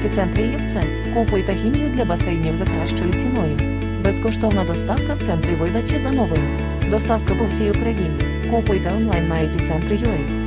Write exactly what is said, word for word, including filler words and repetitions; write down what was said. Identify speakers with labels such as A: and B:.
A: епіцентрі є все. Купуйте хімію для басейнів за кращою ціною. Безкоштовна доставка в центрі видачі замовлень. Доставка по всій Україні. Купуйте онлайн на епіцентрі точка ю а.